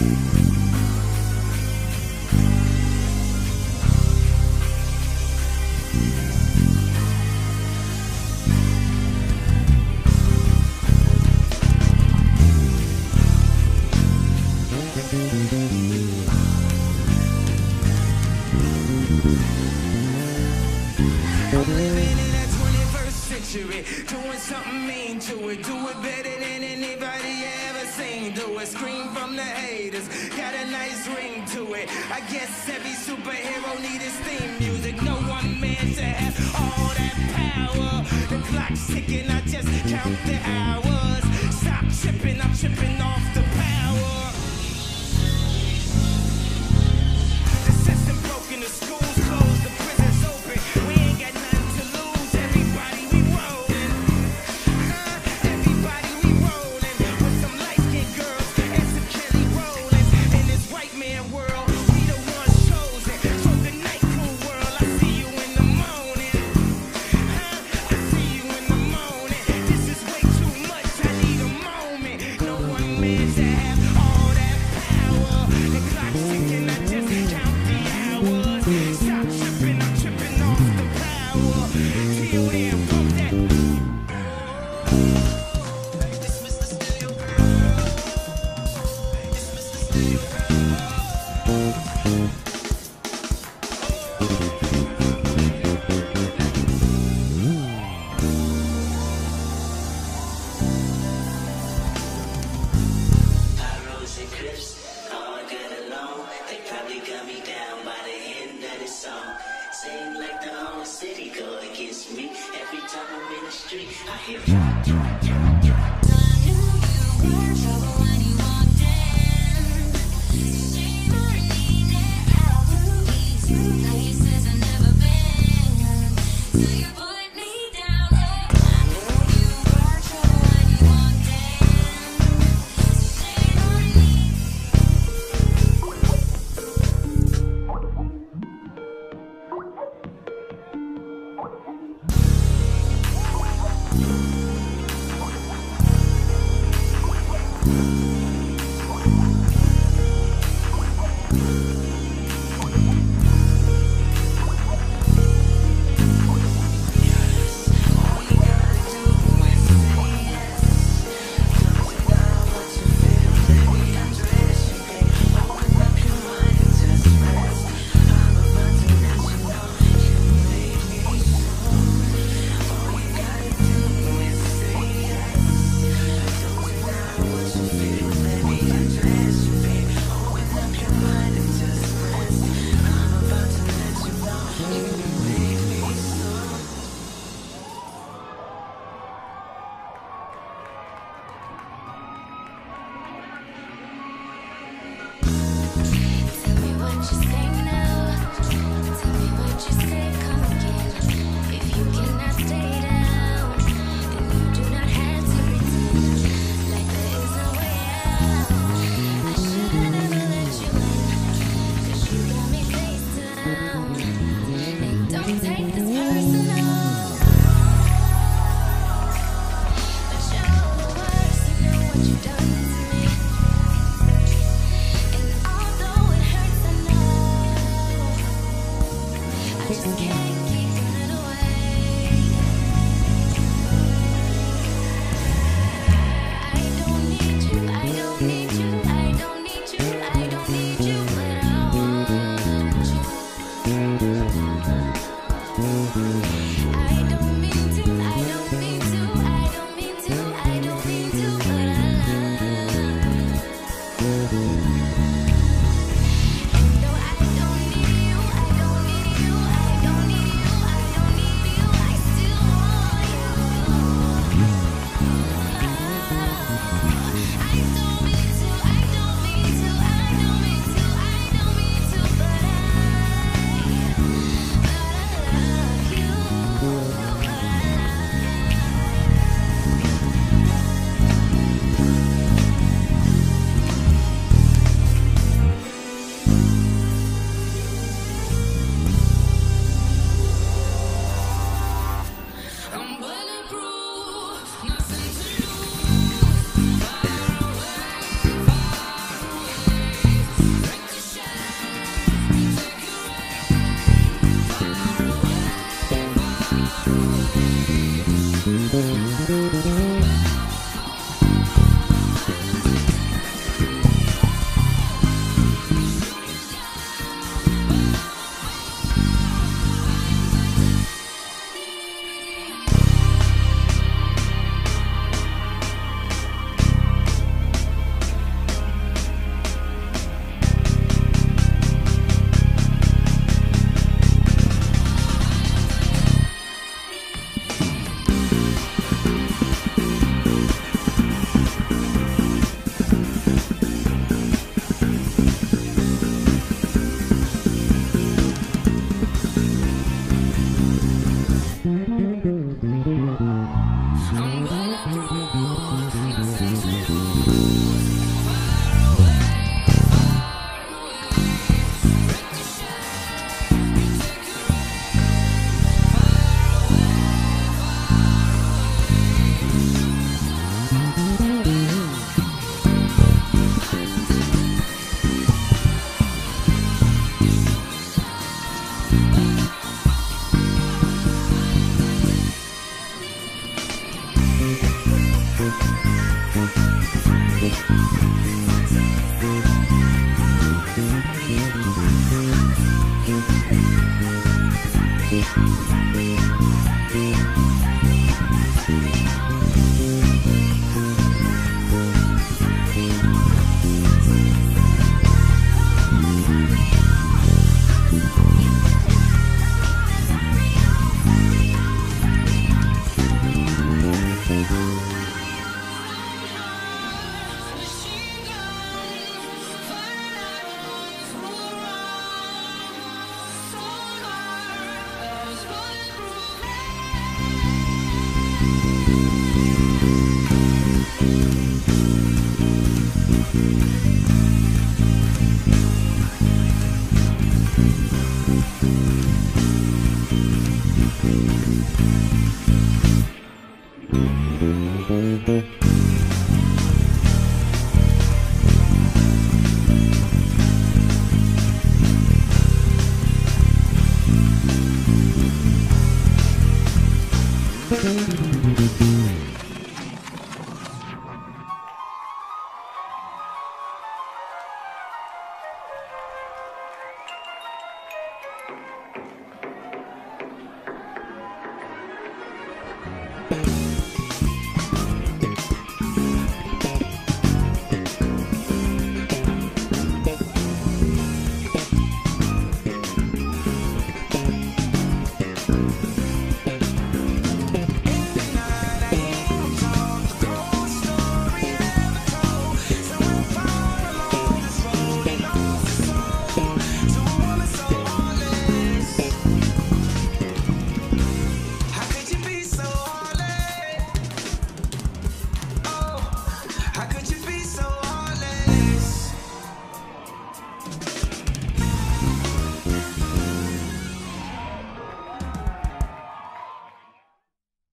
Doing something mean to it, do it better than anybody ever seen. Do it, scream from the haters, got a nice ring to it. I guess every superhero need his theme music. No one man should have all that power. The clock's ticking, I just count the hours. Stop tripping, I'm tripping off the power. The system broken, the schools closed, the prisons open. We ain't got nothing to lose, everybody we rolling. Everybody we rolling. With some light-skinned girls and some Kelly Rollins. In this white man world, we the ones chosen. So the night cool world, I see you in the morning. I see you in the morning. This is way too much, I need a moment. No one man should have all that power. The clock's ticking, I just count the hours. Stop tripping, I'm tripping off the power. Till then, pump that. Dismiss the stereo girl. Dismiss the stereo girl. High roads and cliffs, all good alone. They probably got me down by the end of this song. Seem like the whole city go against me. Every time I'm in the street, I hear drop, drop, drop, drop.